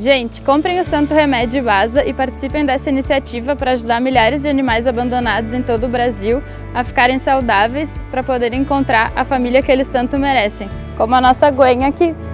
Gente, comprem o Santo Remédio Vasa e participem dessa iniciativa para ajudar milhares de animais abandonados em todo o Brasil a ficarem saudáveis para poderem encontrar a família que eles tanto merecem, como a nossa Gwen aqui.